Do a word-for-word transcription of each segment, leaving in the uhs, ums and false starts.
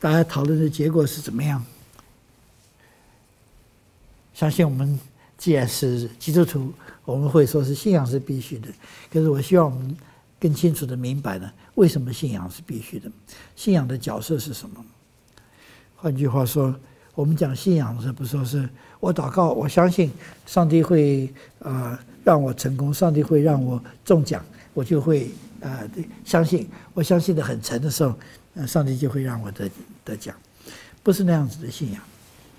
大家讨论的结果是怎么样？相信我们既然是基督徒，我们会说是信仰是必须的。可是我希望我们更清楚的明白呢，为什么信仰是必须的？信仰的角色是什么？换句话说，我们讲信仰是不说是我祷告，我相信上帝会呃让我成功，上帝会让我中奖，我就会呃相信，我相信的很沉的时候，呃，上帝就会让我得得奖，不是那样子的信仰，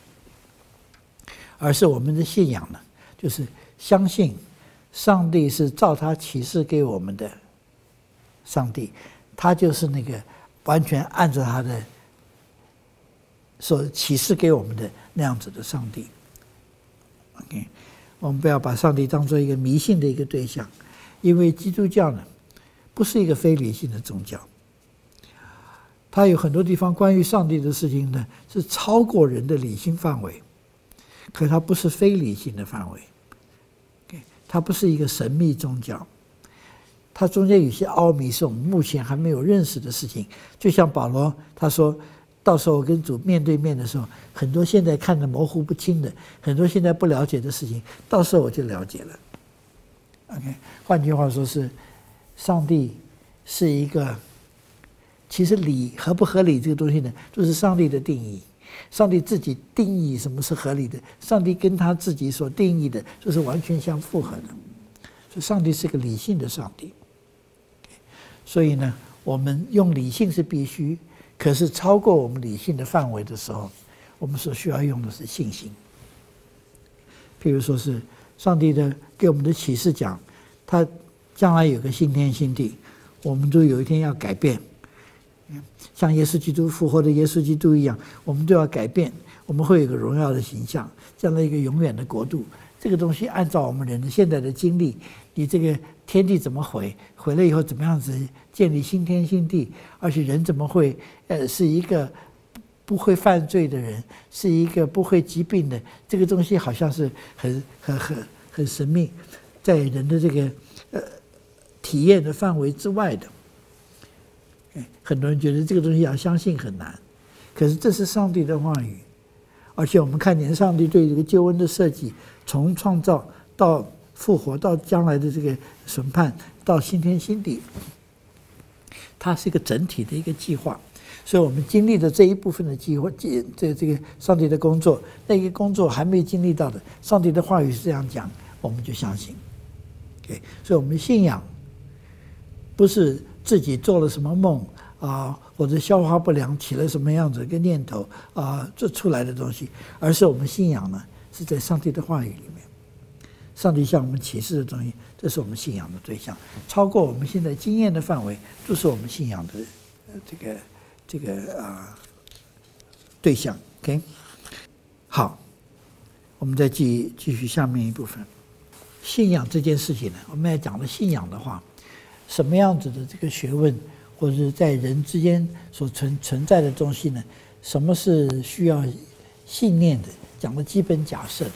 而是我们的信仰呢，就是相信上帝是照他启示给我们的上帝，他就是那个完全按照他的所启示给我们的那样子的上帝。OK， 我们不要把上帝当作一个迷信的一个对象，因为基督教呢不是一个非理性的宗教，它有很多地方关于上帝的事情呢是超过人的理性范围，可它不是非理性的范围。Okay， 它不是一个神秘宗教，它中间有些奥秘是我们目前还没有认识的事情。就像保罗他说，到时候我跟主面对面的时候，很多现在看得模糊不清的，很多现在不了解的事情，到时候我就了解了。OK， 换句话说是，上帝是一个，其实理合不合理这个东西呢，就是上帝的定义。上帝自己定义什么是合理的，上帝跟他自己所定义的，这是完全相符合的。所以上帝是个理性的上帝。所以呢，我们用理性是必须，可是超过我们理性的范围的时候，我们所需要用的是信心。譬如说是上帝的给我们的启示讲，他将来有个新天新地，我们都有一天要改变，像耶稣基督复活的耶稣基督一样，我们都要改变，我们会有一个荣耀的形象，这样的一个永远的国度。这个东西按照我们人的现在的经历，你这个天地怎么毁，毁了以后怎么样子建立新天新地，而且人怎么会呃是一个不会犯罪的人，是一个不会疾病的，这个东西好像是很很很很神秘，在人的这个呃体验的范围之外的。很多人觉得这个东西要相信很难，可是这是上帝的话语，而且我们看见上帝对这个救恩的设计，从创造到复活到将来的这个审判到新天新地，它是一个整体的一个计划。所以我们经历的这一部分的计划，这这个上帝的工作，那个工作还没经历到的，上帝的话语是这样讲，我们就相信。Okay， 所以我们信仰不是自己做了什么梦啊，或者消化不良起了什么样子一个念头啊，做出来的东西，而是我们信仰呢是在上帝的话语里面，上帝向我们启示的东西，这是我们信仰的对象，超过我们现在经验的范围，都是我们信仰的这个这个啊对象。OK， 好，我们再继继续下面一部分，信仰这件事情呢，我们要讲的信仰的话，什么样子的这个学问，或者是在人之间所存存在的东西呢？什么是需要信念的？讲的基本假设的。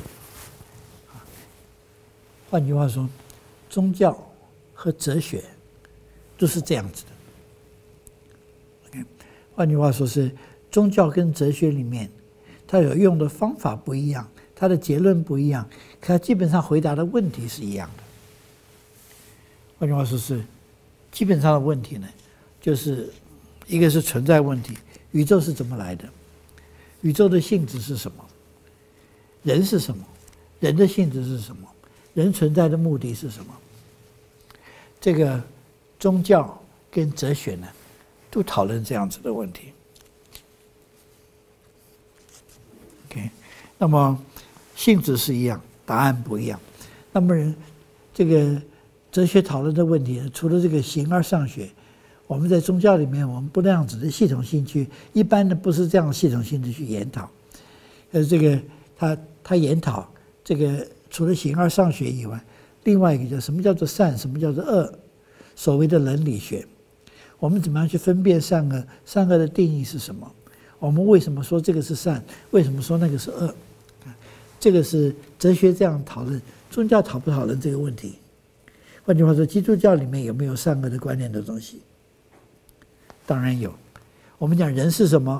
换句话说，宗教和哲学都是这样子的。Okay， 换句话说是，宗教跟哲学里面，它有用的方法不一样，它的结论不一样，可它基本上回答的问题是一样的。换句话说是，基本上的问题呢，就是一个是存在问题，宇宙是怎么来的？宇宙的性质是什么？人是什么？人的性质是什么？人存在的目的是什么？这个宗教跟哲学呢，都讨论这样子的问题。OK， 那么性质是一样，答案不一样。那么人这个哲学讨论的问题呢，除了这个形而上学，我们在宗教里面，我们不那样子的系统性去，一般的不是这样系统性的去研讨。呃，这个他他研讨这个除了形而上学以外，另外一个叫什么叫做善，什么叫做恶，所谓的伦理学，我们怎么样去分辨善恶？善恶的定义是什么？我们为什么说这个是善？为什么说那个是恶？这个是哲学这样讨论，宗教讨不讨论这个问题？换句话说，基督教里面有没有善恶的观念的东西？当然有。我们讲人是什么？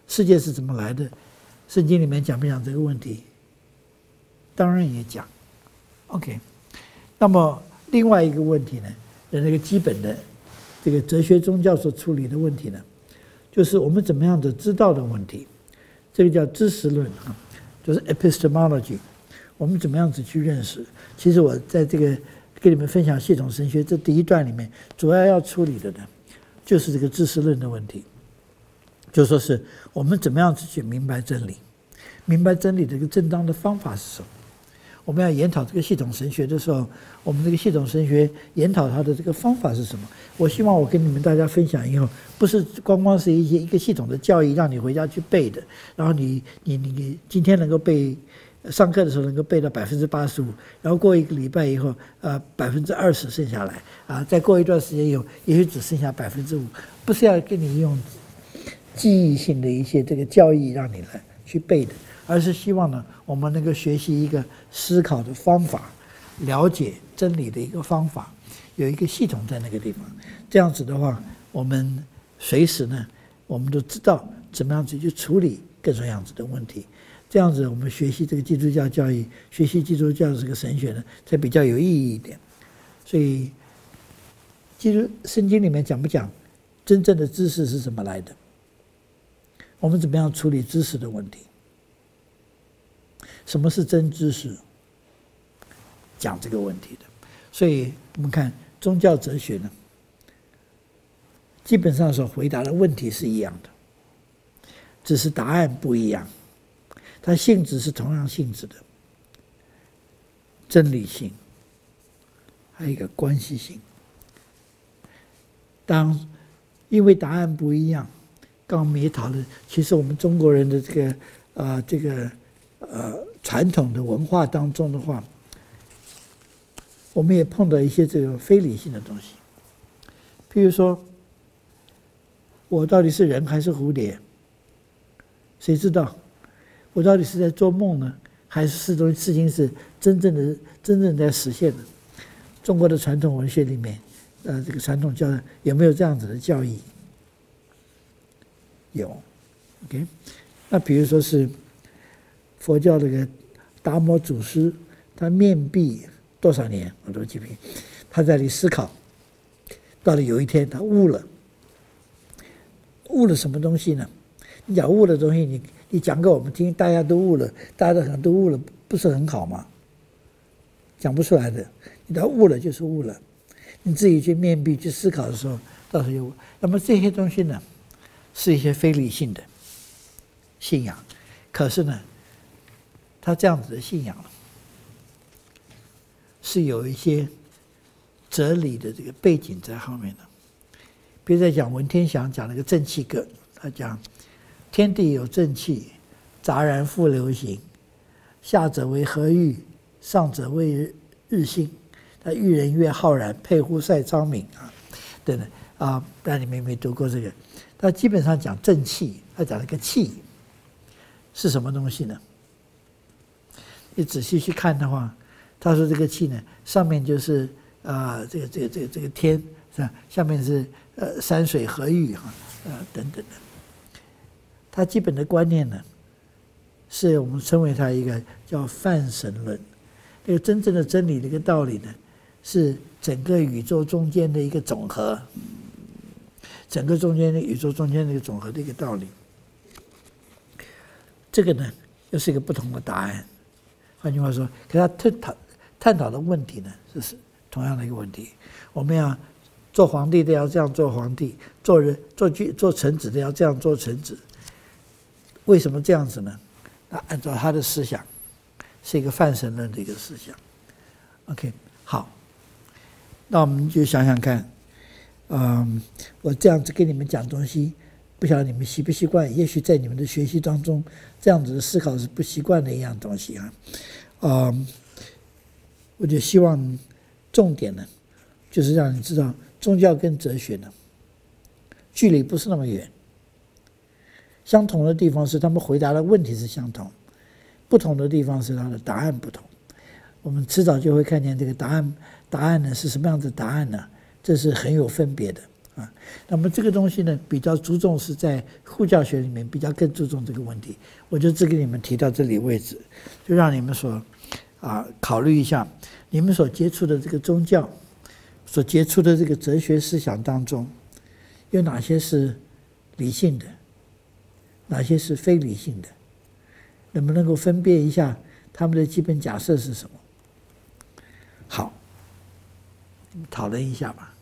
世界是怎么来的？圣经里面讲不讲这个问题？当然也讲。OK， 那么另外一个问题呢，那个基本的这个哲学宗教所处理的问题呢，就是我们怎么样的知道的问题。这个叫知识论啊，就是 epistemology。我们怎么样子去认识？其实我在这个跟你们分享系统神学这第一段里面，主要要处理的呢，就是这个知识论的问题。就说是我们怎么样子去明白真理，明白真理的一个正当的方法是什么？我们要研讨这个系统神学的时候，我们这个系统神学研讨它的这个方法是什么？我希望我跟你们大家分享以后，不是光光是一些一个系统的教义让你回家去背的，然后你你你今天能够背，上课的时候能够背到百分之八十五，然后过一个礼拜以后，呃百分之二十剩下来啊，再过一段时间以后，也许只剩下百分之五，不是要跟你用记忆性的一些这个教义让你来去背的。而是希望呢，我们能够学习一个思考的方法，了解真理的一个方法，有一个系统在那个地方。这样子的话，我们随时呢，我们都知道怎么样子去处理各种样子的问题。这样子，我们学习这个基督教教育，学习基督教这个神学呢，才比较有意义一点。所以，基督圣经里面讲不讲真正的知识是怎么来的？我们怎么样处理知识的问题？什么是真知识？讲这个问题的。所以我们看宗教哲学呢，基本上所回答的问题是一样的，只是答案不一样，它性质是同样性质的，真理性，还有一个关系性。当因为答案不一样，刚刚我们也讨论，其实我们中国人的这个啊、呃、这个呃传统的文化当中的话，我们也碰到一些这个非理性的东西，譬如说，我到底是人还是蝴蝶？谁知道？我到底是在做梦呢，还是事东事情是真正的真正在实现的？中国的传统文学里面，呃，这个传统教有没有这样子的教义？有 ，OK。那比如说是佛教这个达摩祖师，他面壁多少年我都记不清，他在那里思考，到了有一天他悟了，悟了什么东西呢？你讲悟的东西，你你讲给我们听，大家都悟了，大家都很都悟了，不是很好吗？讲不出来的，你到悟了就是悟了，你自己去面壁去思考的时候，到时候就悟。那么这些东西呢，是一些非理性的信仰，可是呢，他这样子的信仰是有一些哲理的这个背景在后面的。比如在讲文天祥讲那个正气歌，他讲天地有正气，杂然复流行，下者为和玉，上者为日星。他玉人月浩然，佩乎赛昌明啊，等等啊，不知道你们有没有读过这个？他基本上讲正气，他讲那个气是什么东西呢？你仔细去看的话，他说这个气呢，上面就是啊、呃，这个这个这个这个天是吧？下面是呃山水河域哈，呃等等的。他基本的观念呢，是我们称为它一个叫泛神论。那个真正的真理的一个道理呢，是整个宇宙中间的一个总和，整个中间的宇宙中间的一个总和的一个道理。这个呢，又是一个不同的答案。换句话说，可他探讨探讨的问题呢，是同样的一个问题。我们要做皇帝的要这样做皇帝，做人做君做臣子的要这样做臣子。为什么这样子呢？那按照他的思想，是一个泛神论的一个思想。OK， 好，那我们就想想看，嗯，我这样子跟你们讲东西，不晓得你们习不习惯？也许在你们的学习当中，这样子的思考是不习惯的一样东西啊。嗯，我就希望重点呢，就是让你知道宗教跟哲学呢，距离不是那么远。相同的地方是他们回答的问题是相同，不同的地方是他的答案不同。我们迟早就会看见这个答案，答案呢是什么样的答案呢？这是很有分别的。 啊。那么这个东西呢，比较注重是在护教学里面比较更注重这个问题。我就只给你们提到这里为止，就让你们所啊考虑一下，你们所接触的这个宗教，所接触的这个哲学思想当中，有哪些是理性的，哪些是非理性的？能不能够分辨一下他们的基本假设是什么？好，讨论一下吧。